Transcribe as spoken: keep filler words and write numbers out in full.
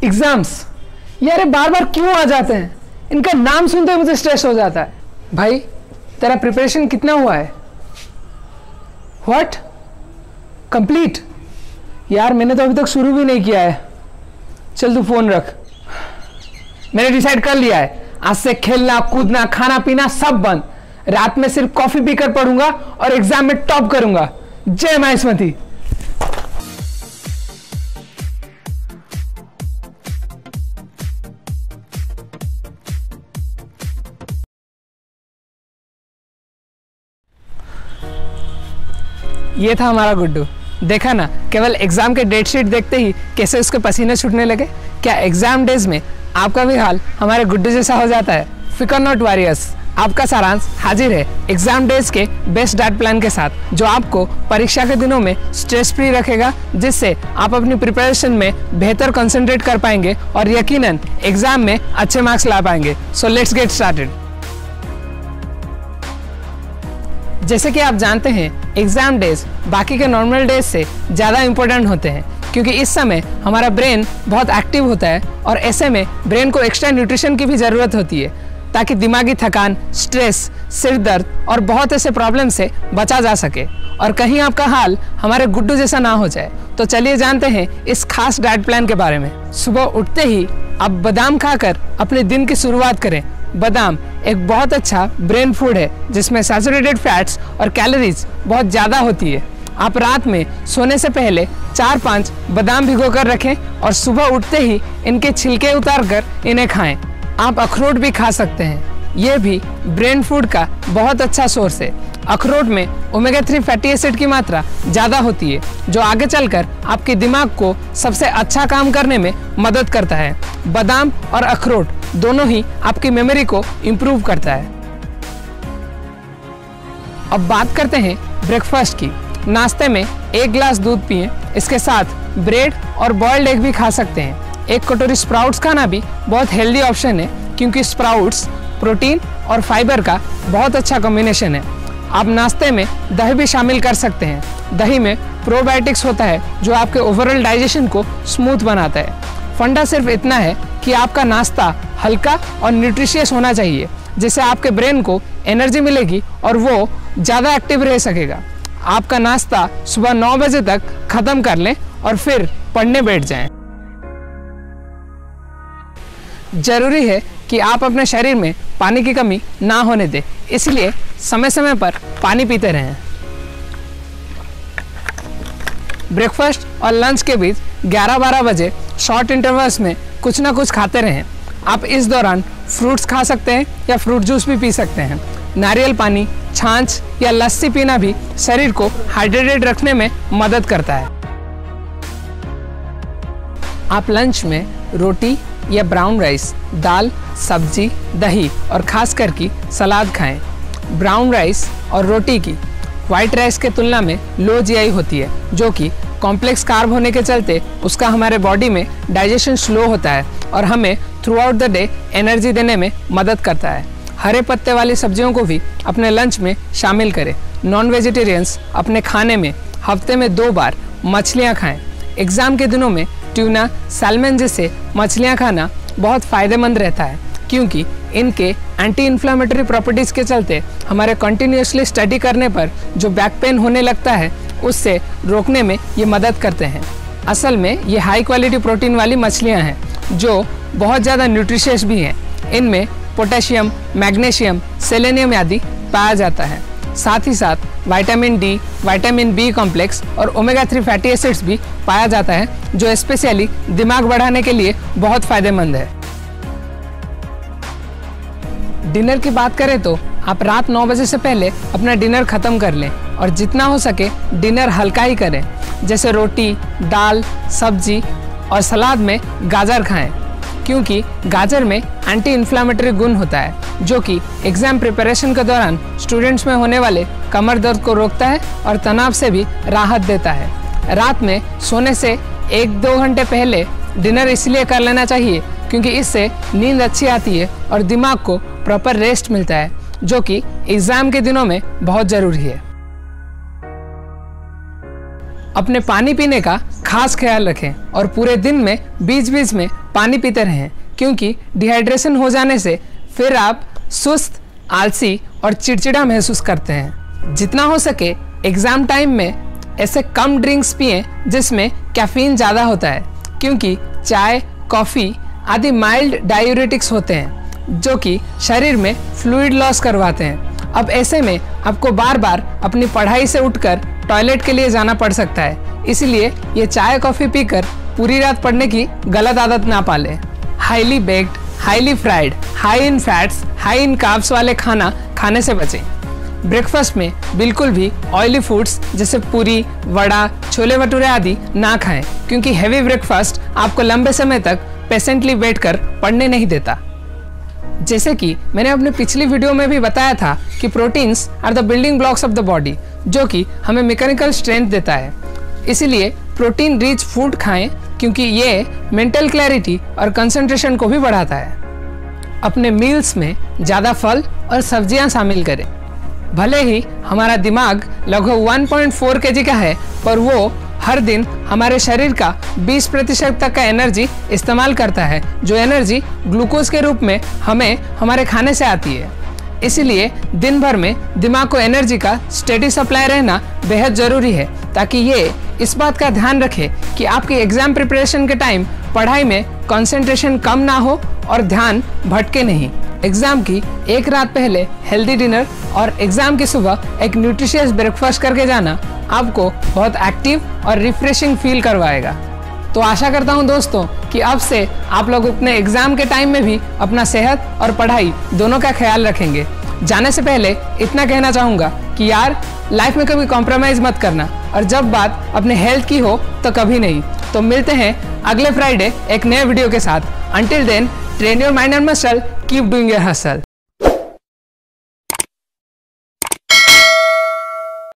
Exams यार बार बार क्यों आ जाते हैं, इनका नाम सुनते ही मुझे स्ट्रेस हो जाता है। भाई तेरा प्रिपरेशन कितना हुआ है? व्हाट? कंप्लीट? यार मैंने तो अभी तक शुरू भी नहीं किया है। चल तू फोन रख। मैंने डिसाइड कर लिया है, आज से खेलना कूदना खाना पीना सब बंद। रात में सिर्फ कॉफी पीकर पढ़ूंगा और एग्जाम में टॉप करूंगा। जय माहेश्वती। ये था हमारा गुड्डू। देखा ना, केवल एग्जाम के डेट शीट देखते ही कैसे उसके पसीने छूटने लगे। क्या एग्जाम डेज में आपका भी हाल हमारे गुड्डू जैसा हो जाता है? फिकर नॉट वॉरियर्स, आपका सारांश हाजिर है एग्जाम डेज के बेस्ट डाइट प्लान के साथ, जो आपको परीक्षा के दिनों में स्ट्रेस फ्री रखेगा, जिससे आप अपनी प्रिपरेशन में बेहतर कंसंट्रेट कर पाएंगे और यकीनन एग्जाम में अच्छे मार्क्स ला पाएंगे। So let's get started. जैसे कि आप जानते हैं, एग्जाम डेज बाकी के नॉर्मल डेज से ज़्यादा इम्पोर्टेंट होते हैं, क्योंकि इस समय हमारा ब्रेन बहुत एक्टिव होता है और ऐसे में ब्रेन को एक्स्ट्रा न्यूट्रिशन की भी ज़रूरत होती है, ताकि दिमागी थकान, स्ट्रेस, सिर दर्द और बहुत ऐसे प्रॉब्लम से बचा जा सके और कहीं आपका हाल हमारे गुड्डू जैसा ना हो जाए। तो चलिए जानते हैं इस खास डाइट प्लान के बारे में। सुबह उठते ही आप बादाम खाकर अपने दिन की शुरुआत करें। बादाम एक बहुत अच्छा ब्रेन फूड है, जिसमें सैचुरेटेड फैट्स और कैलोरीज बहुत ज़्यादा होती है। आप रात में सोने से पहले चार पांच बादाम भिगो कर रखें और सुबह उठते ही इनके छिलके उतार कर इन्हें खाएं। आप अखरोट भी खा सकते हैं, ये भी ब्रेन फूड का बहुत अच्छा सोर्स है। अखरोट में ओमेगा थ्री फैटी एसिड की मात्रा ज़्यादा होती है, जो आगे चलकर आपके दिमाग को सबसे अच्छा काम करने में मदद करता है। बादाम और अखरोट दोनों ही आपकी मेमोरी को इम्प्रूव करता है। अब बात करते हैं ब्रेकफास्ट की। नाश्ते में एक गिलास दूध पिएं, इसके साथ ब्रेड और बॉइल्ड एग भी खा सकते हैं। एक कटोरी स्प्राउट्स खाना भी बहुत हेल्दी ऑप्शन है, क्योंकि स्प्राउट्स प्रोटीन और फाइबर का बहुत अच्छा कॉम्बिनेशन है। आप नाश्ते में दही भी शामिल कर सकते हैं। दही में प्रोबायोटिक्स होता है, जो आपके ओवरऑल डाइजेशन को स्मूथ बनाता है। फंडा सिर्फ इतना है कि आपका नाश्ता हल्का और न्यूट्रिशियस होना चाहिए, जिससे आपके ब्रेन को एनर्जी मिलेगी और वो ज़्यादा एक्टिव रह सकेगा। आपका नाश्ता सुबह नौ बजे तक ख़त्म कर लें और फिर पढ़ने बैठ जाएं। जरूरी है कि आप अपने शरीर में पानी की कमी ना होने दें, इसलिए समय समय पर पानी पीते रहें। ब्रेकफास्ट और लंच के बीच ग्यारह बारह बजे शॉर्ट इंटरवल्स में कुछ ना कुछ खाते रहें। आप इस दौरान फ्रूट्स खा सकते हैं या फ्रूट जूस भी पी सकते हैं। नारियल पानी, छाछ या लस्सी पीना भी शरीर को हाइड्रेटेड रखने में मदद करता है। आप लंच में रोटी या ब्राउन राइस, दाल, सब्जी, दही और खास करके सलाद खाएं। ब्राउन राइस और रोटी की वाइट राइस के तुलना में लो जीआई होती है, जो कि कॉम्प्लेक्स कार्ब होने के चलते उसका हमारे बॉडी में डाइजेशन स्लो होता है और हमें throughout the day energy देने में मदद करता है। हरे पत्ते वाली सब्जियों को भी अपने लंच में शामिल करें। नॉन वेजिटेरियंस अपने खाने में हफ्ते में दो बार मछलियाँ खाएँ। एग्ज़ाम के दिनों में ट्यूना, सैल्मन जैसे मछलियाँ खाना बहुत फ़ायदेमंद रहता है, क्योंकि इनके एंटी इन्फ्लेमेटरी प्रॉपर्टीज़ के चलते हमारे कंटिन्यूसली स्टडी करने पर जो बैक पेन होने लगता है, उससे रोकने में ये मदद करते हैं। असल में ये हाई क्वालिटी प्रोटीन वाली मछलियाँ हैं, जो बहुत ज़्यादा न्यूट्रिशियस भी हैं। इनमें पोटेशियम, मैग्नीशियम, सेलेनियम आदि पाया जाता है। साथ ही साथ vitamin D, vitamin B complex और ओमेगा थ्री फैटी एसिड्स भी पाया जाता है, जो स्पेशली दिमाग बढ़ाने के लिए बहुत फायदेमंद है। डिनर की बात करें तो आप रात नौ बजे से पहले अपना डिनर खत्म कर लें और जितना हो सके डिनर हल्का ही करें, जैसे रोटी, दाल, सब्जी और सलाद में गाजर खाएं, क्योंकि गाजर में एंटी इन्फ्लेमेटरी गुण होता है, जो कि एग्जाम प्रिपरेशन के दौरान स्टूडेंट्स में होने वाले कमर दर्द को रोकता है और तनाव से भी राहत देता है। रात में सोने से एक दो घंटे पहले डिनर इसलिए कर लेना चाहिए, क्योंकि इससे नींद अच्छी आती है और दिमाग को प्रॉपर रेस्ट मिलता है, जो कि एग्जाम के दिनों में बहुत ज़रूरी है। अपने पानी पीने का खास ख्याल रखें और पूरे दिन में बीच बीच में पानी पीते रहें, क्योंकि डिहाइड्रेशन हो जाने से फिर आप सुस्त, आलसी और चिड़चिड़ा महसूस करते हैं। जितना हो सके एग्ज़ाम टाइम में ऐसे कम ड्रिंक्स पिएं जिसमें कैफीन ज़्यादा होता है, क्योंकि चाय, कॉफ़ी आदि माइल्ड डायूरेटिक्स होते हैं जो कि शरीर में फ्लूइड लॉस करवाते हैं। अब ऐसे में आपको बार बार अपनी पढ़ाई से उठकर टॉयलेट के लिए जाना पड़ सकता है, इसलिए ये चाय कॉफ़ी पीकर पूरी रात पढ़ने की गलत आदत ना पालें। Highly baked, highly fried, high in fats, high in carbs वाले खाना खाने से बचें। ब्रेकफास्ट में बिल्कुल भी ऑयली फूड्स जैसे पूरी, वड़ा, छोले भटूरे आदि ना खाएं, क्योंकि हैवी ब्रेकफास्ट आपको लंबे समय तक पेशेंटली बैठकर पढ़ने नहीं देता। जैसे कि मैंने अपने पिछली वीडियो में भी बताया था कि proteins are the building blocks of the body, जो कि हमें मैकेनिकल स्ट्रेंथ देता है। इसीलिए प्रोटीन रिच फूड खाएं, क्योंकि ये मेंटल क्लैरिटी और कंसंट्रेशन को भी बढ़ाता है। अपने मील्स में ज़्यादा फल और सब्जियां शामिल करें। भले ही हमारा दिमाग लगभग एक पॉइंट चार केजी का है, पर वो हर दिन हमारे शरीर का बीस प्रतिशत तक का एनर्जी इस्तेमाल करता है, जो एनर्जी ग्लूकोज के रूप में हमें हमारे खाने से आती है। इसीलिए दिन भर में दिमाग को एनर्जी का स्टेडी सप्लाई रहना बेहद ज़रूरी है, ताकि ये इस बात का ध्यान रखे कि आपकी एग्ज़ाम प्रिपरेशन के टाइम पढ़ाई में कंसंट्रेशन कम ना हो और ध्यान भटके नहीं। एग्ज़ाम की एक रात पहले हेल्दी डिनर और एग्ज़ाम की सुबह एक न्यूट्रिशियस ब्रेकफास्ट करके जाना आपको बहुत एक्टिव और रिफ्रेशिंग फील करवाएगा। तो आशा करता हूँ दोस्तों कि अब से आप लोग अपने एग्ज़ाम के टाइम में भी अपना सेहत और पढ़ाई दोनों का ख्याल रखेंगे। जाने से पहले इतना कहना चाहूँगा कि यार लाइफ में कभी कॉम्प्रोमाइज़ मत करना, और जब बात अपने हेल्थ की हो तो कभी नहीं। तो मिलते हैं अगले फ्राइडे एक नए वीडियो के साथ। Until then, train your mind and muscle, keep doing your hustle.